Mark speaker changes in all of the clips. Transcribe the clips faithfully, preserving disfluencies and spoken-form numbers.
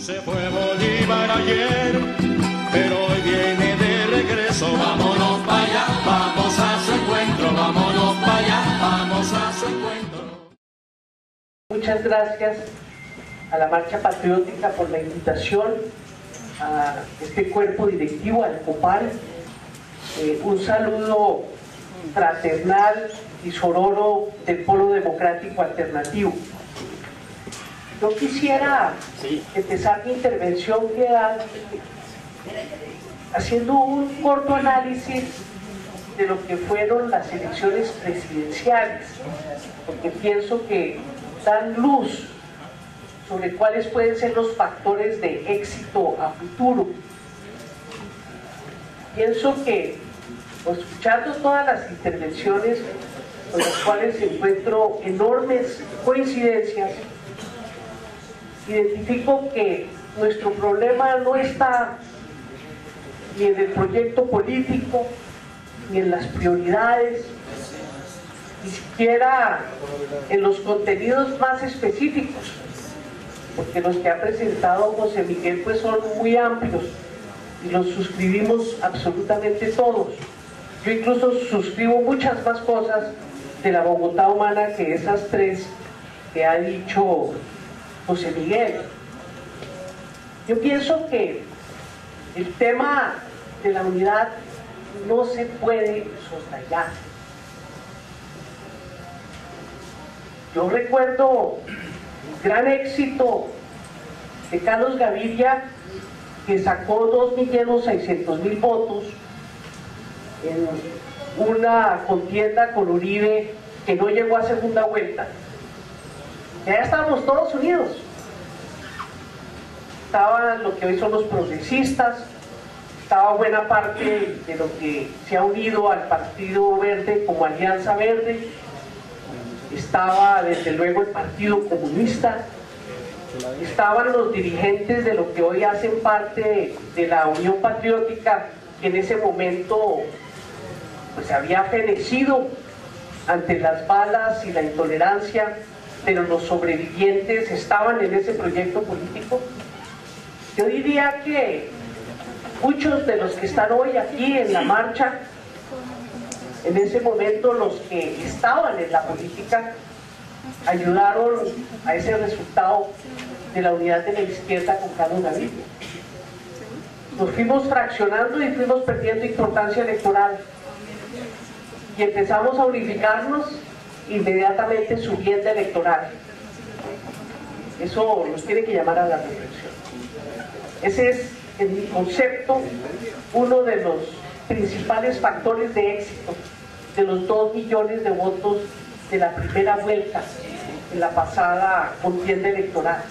Speaker 1: Se fue Bolívar ayer, pero hoy viene de regreso. Vámonos para allá, vamos a su encuentro, vámonos para allá, vamos a su encuentro.
Speaker 2: Muchas gracias a la Marcha Patriótica por la invitación, a este cuerpo directivo, al COPAL. Eh, un saludo fraternal y sororo del Polo Democrático Alternativo. Yo quisiera empezar mi intervención haciendo un corto análisis de lo que fueron las elecciones presidenciales, porque pienso que dan luz sobre cuáles pueden ser los factores de éxito a futuro. Pienso que, escuchando todas las intervenciones, con las cuales encuentro enormes coincidencias, identifico que nuestro problema no está ni en el proyecto político, ni en las prioridades, ni siquiera en los contenidos más específicos, porque los que ha presentado José Miguel pues son muy amplios y los suscribimos absolutamente todos. Yo incluso suscribo muchas más cosas de la Bogotá humana que esas tres que ha dicho José Miguel. Yo pienso que el tema de la unidad no se puede soslayar. Yo recuerdo el gran éxito de Carlos Gaviria, que sacó dos millones seiscientos mil votos en una contienda con Uribe que no llegó a segunda vuelta. Ya estábamos todos unidos. Estaban lo que hoy son los progresistas, estaba buena parte de lo que se ha unido al Partido Verde como Alianza Verde, estaba desde luego el Partido Comunista, estaban los dirigentes de lo que hoy hacen parte de la Unión Patriótica, que en ese momento pues había fenecido ante las balas y la intolerancia, pero los sobrevivientes estaban en ese proyecto político. Yo diría que muchos de los que están hoy aquí en la marcha, en ese momento los que estaban en la política, ayudaron a ese resultado de la unidad de la izquierda con Carlos Gaviria. Nos fuimos fraccionando y fuimos perdiendo importancia electoral y empezamos a unificarnos inmediatamente subiendo electoral. Eso nos tiene que llamar a la reflexión. Ese es, en mi concepto, uno de los principales factores de éxito de los dos millones de votos de la primera vuelta en la pasada contienda electoral.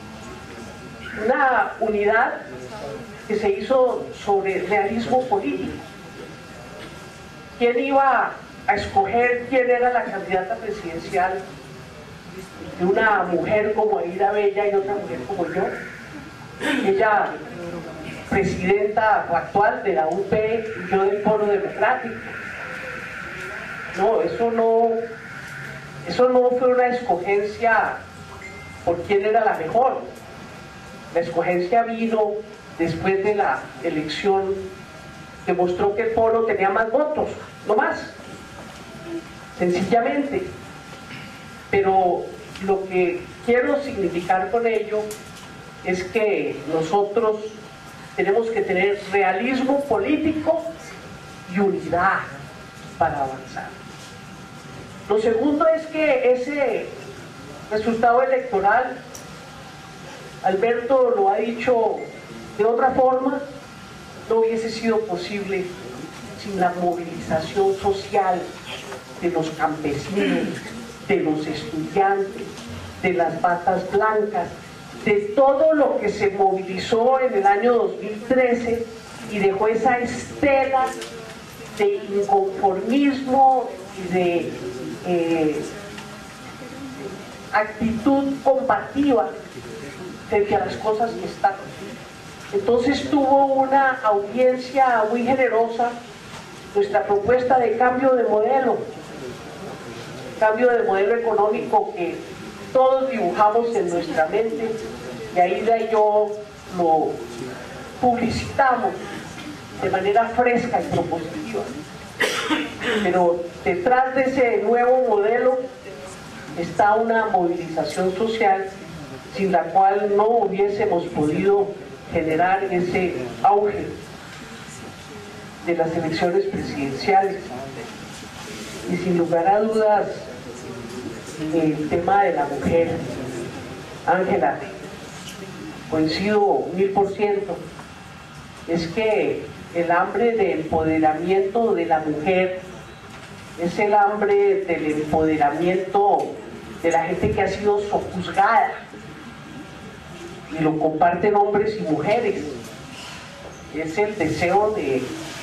Speaker 2: Una unidad que se hizo sobre realismo político. ¿Quién iba a escoger quién era la candidata presidencial de una mujer como Aida Bella y otra mujer como yo? Ella, presidenta actual de la U P y yo del Polo Democrático. No, eso no, eso no fue una escogencia por quién era la mejor. La escogencia vino después de la elección que mostró que el Polo tenía más votos, no más, sencillamente. Pero lo que quiero significar con ello es que nosotros tenemos que tener realismo político y unidad para avanzar. Lo segundo es que ese resultado electoral, Alberto lo ha dicho de otra forma, no hubiese sido posible sin la movilización social de los campesinos, de los estudiantes, de las batas blancas, de todo lo que se movilizó en el año dos mil trece y dejó esa estela de inconformismo y de eh, actitud combativa frente a las cosas que están. Entonces tuvo una audiencia muy generosa nuestra propuesta de cambio de modelo, cambio de modelo económico que todos dibujamos en nuestra mente y Aida y yo lo publicitamos de manera fresca y propositiva. Pero detrás de ese nuevo modelo está una movilización social sin la cual no hubiésemos podido generar ese auge de las elecciones presidenciales. Y sin lugar a dudas, el tema de la mujer, Ángela, coincido mil por ciento, es que el hambre de empoderamiento de la mujer es el hambre del empoderamiento de la gente que ha sido sojuzgada, y lo comparten hombres y mujeres. Es el deseo de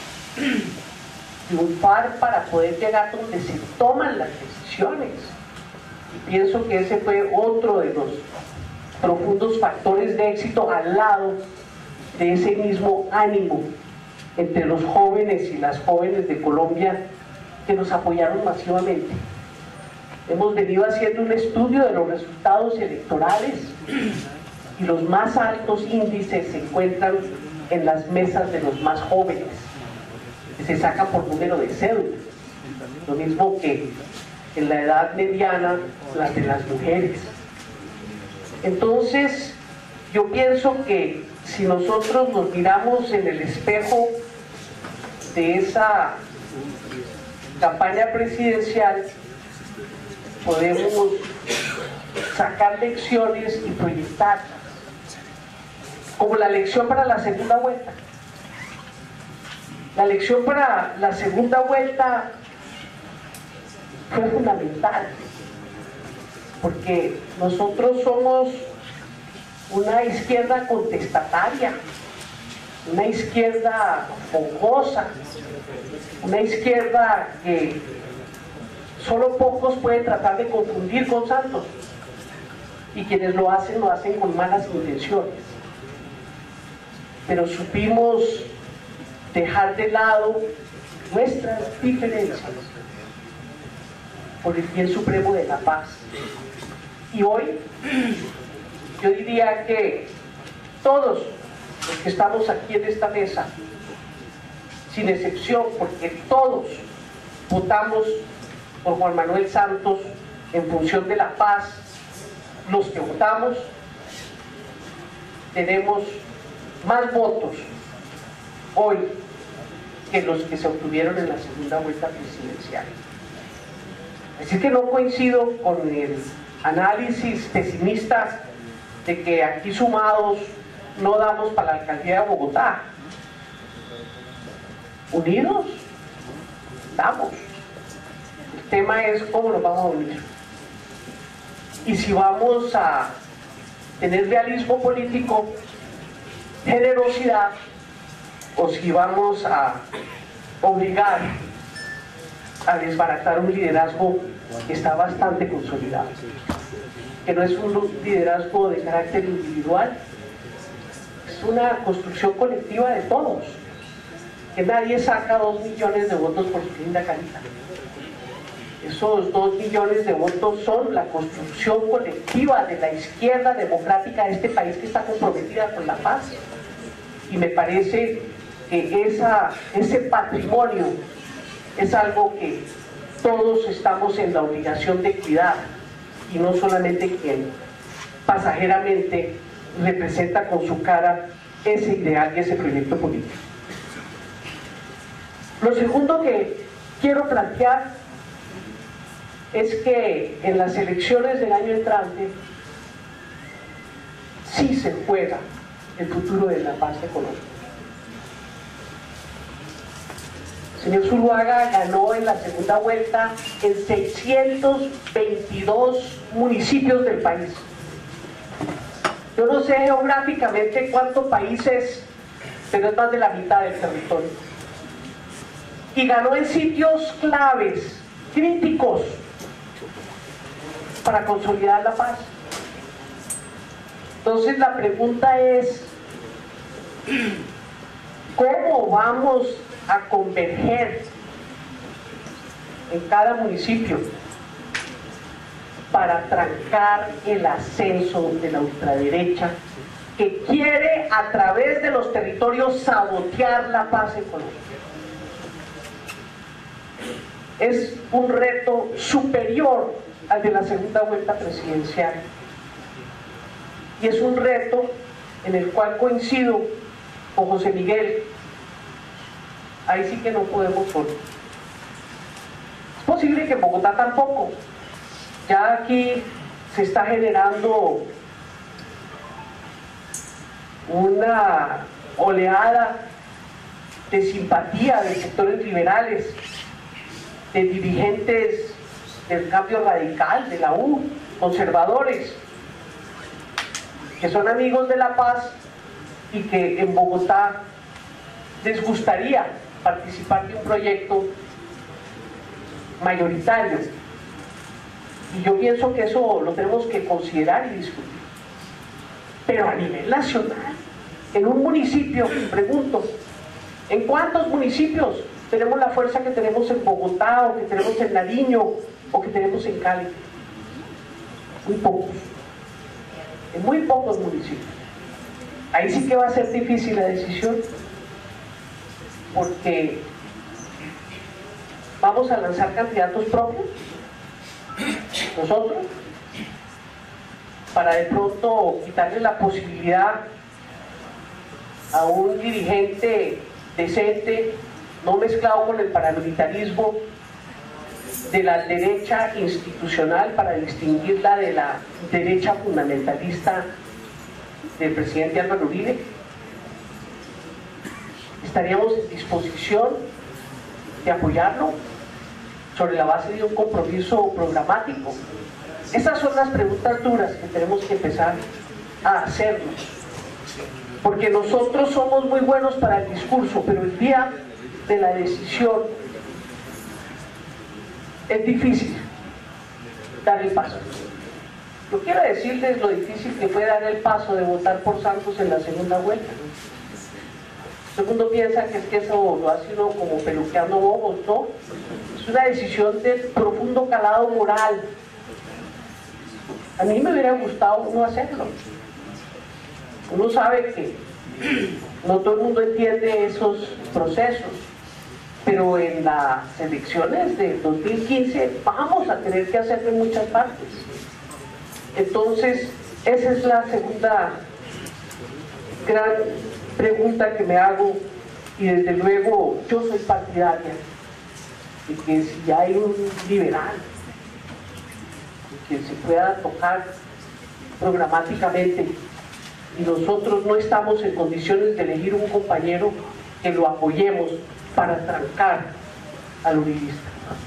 Speaker 2: triunfar para poder llegar donde se toman las decisiones. Y pienso que ese fue otro de los profundos factores de éxito, al lado de ese mismo ánimo entre los jóvenes y las jóvenes de Colombia que nos apoyaron masivamente. Hemos venido haciendo un estudio de los resultados electorales y los más altos índices se encuentran en las mesas de los más jóvenes, que se sacan por número de cédula, lo mismo que en la edad mediana las de las mujeres. Entonces, yo pienso que si nosotros nos miramos en el espejo de esa campaña presidencial, podemos sacar lecciones y proyectarlas, como la lección para la segunda vuelta. La lección para la segunda vuelta fue fundamental, porque nosotros somos una izquierda contestataria, una izquierda fogosa, una izquierda que solo pocos pueden tratar de confundir con Santos, y quienes lo hacen, lo hacen con malas intenciones. Pero supimos dejar de lado nuestras diferencias por el bien supremo de la paz. Y hoy, yo diría que todos los que estamos aquí en esta mesa, sin excepción, porque todos votamos por Juan Manuel Santos en función de la paz, los que votamos tenemos más votos hoy que los que se obtuvieron en la segunda vuelta presidencial. Así que no coincido con el análisis pesimista de que aquí sumados no damos para la alcaldía de Bogotá. Unidos, damos. El tema es cómo nos vamos a unir. Y si vamos a tener realismo político, generosidad, o si vamos a obligar a desbaratar un liderazgo que está bastante consolidado, que no es un liderazgo de carácter individual, es una construcción colectiva de todos, que nadie saca dos millones de votos por su linda carita. Esos dos millones de votos son la construcción colectiva de la izquierda democrática de este país, que está comprometida con la paz. Y me parece que esa, ese patrimonio es algo que todos estamos en la obligación de cuidar, y no solamente quien pasajeramente representa con su cara ese ideal y ese proyecto político. Lo segundo que quiero plantear es que en las elecciones del año entrante sí se juega el futuro de la paz de Colombia. El señor Zuluaga ganó en la segunda vuelta en seiscientos veintidós municipios del país. Yo no sé geográficamente cuántos países, pero es más de la mitad del territorio. Y ganó en sitios claves, críticos, para consolidar la paz. Entonces la pregunta es, ¿cómo vamos a converger en cada municipio para trancar el ascenso de la ultraderecha que quiere a través de los territorios sabotear la paz en Colombia. Es un reto superior al de la segunda vuelta presidencial. Y es un reto en el cual coincido con José Miguel. Ahí sí que no podemos solo. Es posible que en Bogotá tampoco. Ya aquí se está generando una oleada de simpatía de sectores liberales, de dirigentes del Cambio Radical, de la U, conservadores, que son amigos de la paz y que en Bogotá les gustaría participar de un proyecto mayoritario. Y yo pienso que eso lo tenemos que considerar y discutir. Pero a nivel nacional, en un municipio, pregunto, ¿en cuántos municipios tenemos la fuerza que tenemos en Bogotá, o que tenemos en Nariño, o que tenemos en Cali? Muy pocos. En muy pocos municipios. Ahí sí que va a ser difícil la decisión, porque vamos a lanzar candidatos propios, nosotros, para de pronto quitarle la posibilidad a un dirigente decente, no mezclado con el paramilitarismo de la derecha institucional, para distinguirla de la derecha fundamentalista del presidente Álvaro Uribe. Estaríamos en disposición de apoyarlo sobre la base de un compromiso programático. Esas son las preguntas duras que tenemos que empezar a hacernos, porque nosotros somos muy buenos para el discurso, pero el día de la decisión es difícil dar el paso. Yo quiero decirles lo difícil que fue dar el paso de votar por Santos en la segunda vuelta. Todo el mundo piensa que es que eso lo hace uno como peluqueando bobos, ¿no? Es una decisión de profundo calado moral. A mí me hubiera gustado no hacerlo. Uno sabe que no todo el mundo entiende esos procesos, pero en las elecciones de dos mil quince vamos a tener que hacerlo en muchas partes. Entonces, esa es la segunda gran pregunta que me hago, y desde luego yo soy partidaria de que si hay un liberal que se pueda tocar programáticamente y nosotros no estamos en condiciones de elegir un compañero, que lo apoyemos para trancar al uribista.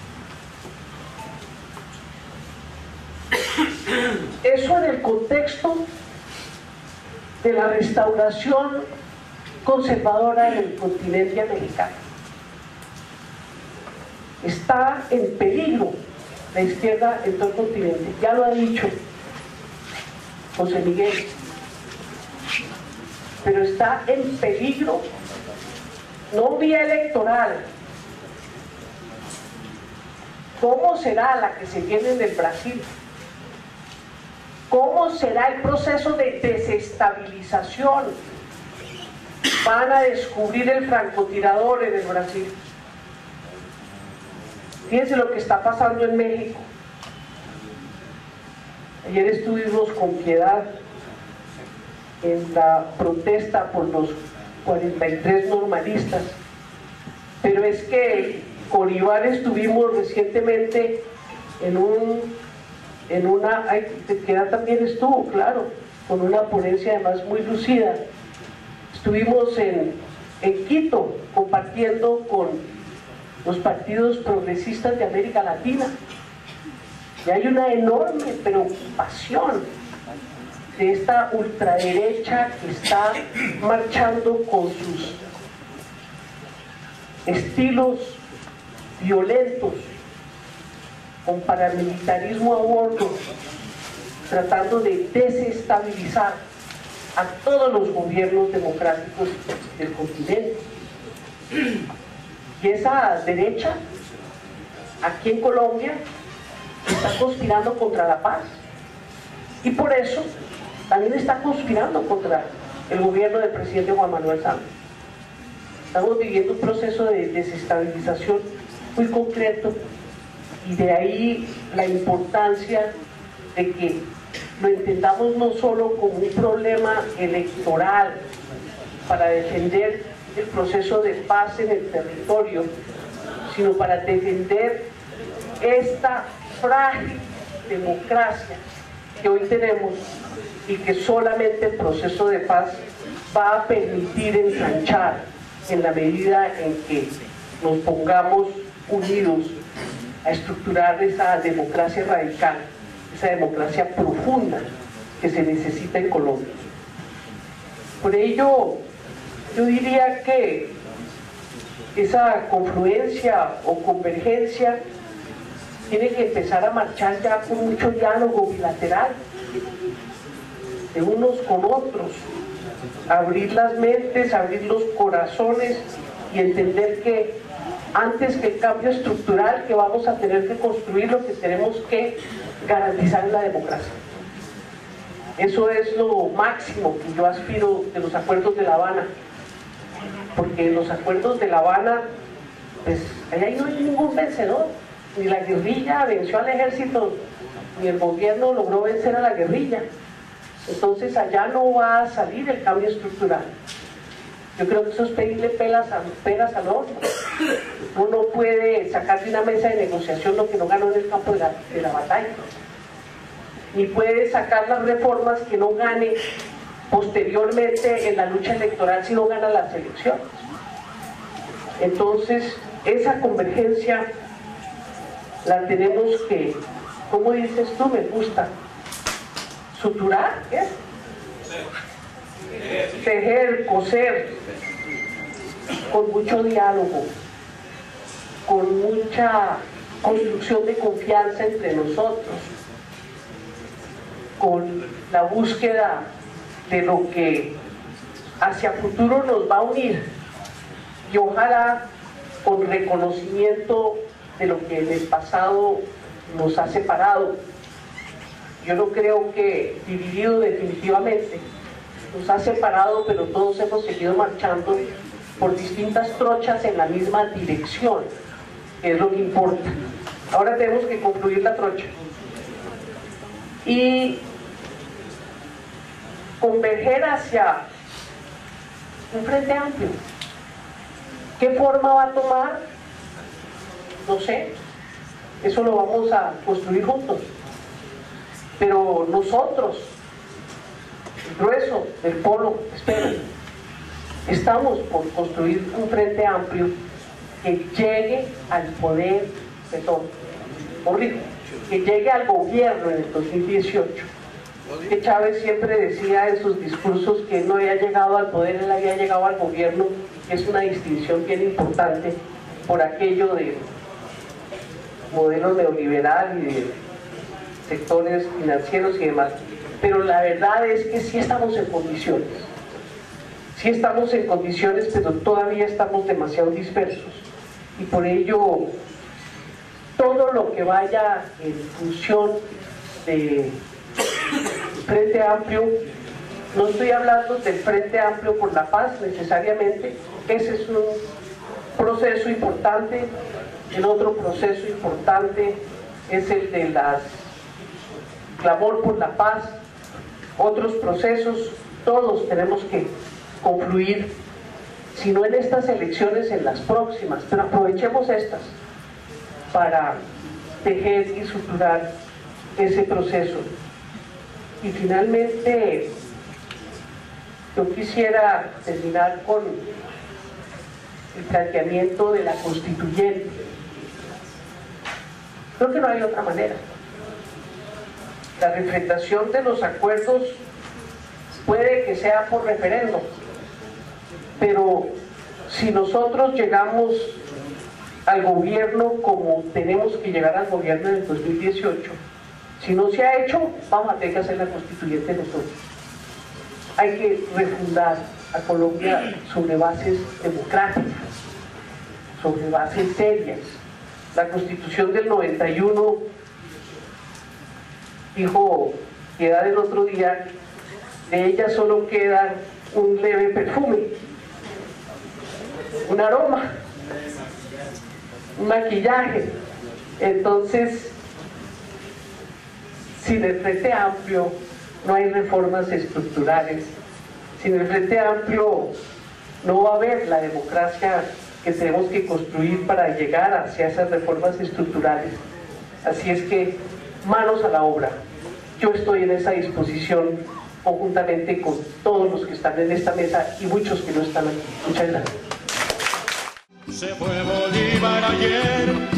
Speaker 2: Eso en el contexto de la restauración conservadora del continente americano. Está en peligro la izquierda en todo el continente, ya lo ha dicho José Miguel, pero está en peligro no vía electoral. ¿Cómo será la que se viene en el Brasil? ¿Cómo será el proceso de desestabilización? Van a descubrir el francotirador en el Brasil. Fíjense lo que está pasando en México. Ayer estuvimos con Piedad en la protesta por los cuarenta y tres normalistas, pero es que con Iván estuvimos recientemente en un en una, ay, Piedad también estuvo, claro, con una ponencia además muy lucida. Estuvimos en, en Quito compartiendo con los partidos progresistas de América Latina, y hay una enorme preocupación de esta ultraderecha que está marchando con sus estilos violentos, con paramilitarismo a bordo, tratando de desestabilizar a todos los gobiernos democráticos del continente. Y esa derecha, aquí en Colombia, está conspirando contra la paz. Y por eso también está conspirando contra el gobierno del presidente Juan Manuel Santos. Estamos viviendo un proceso de desestabilización muy concreto y de ahí la importancia de que lo entendamos no solo como un problema electoral para defender el proceso de paz en el territorio, sino para defender esta frágil democracia que hoy tenemos y que solamente el proceso de paz va a permitir ensanchar en la medida en que nos pongamos unidos a estructurar esa democracia radical, esa democracia profunda que se necesita en Colombia. Por ello, yo diría que esa confluencia o convergencia tiene que empezar a marchar ya con mucho diálogo bilateral de unos con otros, abrir las mentes, abrir los corazones y entender que antes que el cambio estructural que vamos a tener que construir, lo que tenemos que garantizar es la democracia. Eso es lo máximo que yo aspiro de los acuerdos de La Habana, porque en los acuerdos de La Habana, pues allá no hay ningún vencedor, ni la guerrilla venció al ejército, ni el gobierno logró vencer a la guerrilla. Entonces allá no va a salir el cambio estructural. Yo creo que eso es pedirle pelas a, peras al horno. Uno no puede sacar de una mesa de negociación lo que no ganó en el campo de la, de la batalla, ni puede sacar las reformas que no gane posteriormente en la lucha electoral si no gana las elecciones. Entonces esa convergencia la tenemos que, ¿cómo dices tú? Me gusta suturar, ¿qué? Tejer, coser, con mucho diálogo, con mucha construcción de confianza entre nosotros, con la búsqueda de lo que hacia futuro nos va a unir y ojalá con reconocimiento de lo que en el pasado nos ha separado. Yo no creo que dividido definitivamente, nos ha separado, pero todos hemos seguido marchando por distintas trochas en la misma dirección, que es lo que importa. Ahora tenemos que concluir la trocha y converger hacia un frente amplio. ¿Qué forma va a tomar? No sé, eso lo vamos a construir juntos, pero nosotros, el grueso del polo, espero, estamos por construir un frente amplio que llegue al poder, perdón, horrible, que llegue al gobierno en el dos mil dieciocho. Que Chávez siempre decía en sus discursos que no había llegado al poder, él había llegado al gobierno, que es una distinción bien importante por aquello de modelo neoliberal y de sectores financieros y demás. Pero la verdad es que sí estamos en condiciones, sí estamos en condiciones, pero todavía estamos demasiado dispersos y por ello todo lo que vaya en función de Frente Amplio, no estoy hablando del Frente Amplio por la Paz necesariamente, ese es un proceso importante. El otro proceso importante es el de las clamor por la paz, otros procesos, todos tenemos que confluir, si no en estas elecciones, en las próximas, pero aprovechemos estas para tejer y suturar ese proceso. Y finalmente yo quisiera terminar con el planteamiento de la constituyente. Creo que no hay otra manera. La refrendación de los acuerdos puede que sea por referéndum, pero si nosotros llegamos al gobierno como tenemos que llegar al gobierno en el dos mil dieciocho, si no se ha hecho, vamos a tener que hacer la constituyente nosotros. Hay que refundar a Colombia sobre bases democráticas, sobre bases serias. La Constitución del noventa y uno dijo Piedad el otro día, de ella solo quedan un leve perfume, un aroma, un maquillaje. Entonces, sin el Frente Amplio no hay reformas estructurales, sin el Frente Amplio no va a haber la democracia que tenemos que construir para llegar hacia esas reformas estructurales. Así es que, manos a la obra. Yo estoy en esa disposición conjuntamente con todos los que están en esta mesa y muchos que no están aquí. Muchas gracias.
Speaker 1: Se fue Bolívar ayer.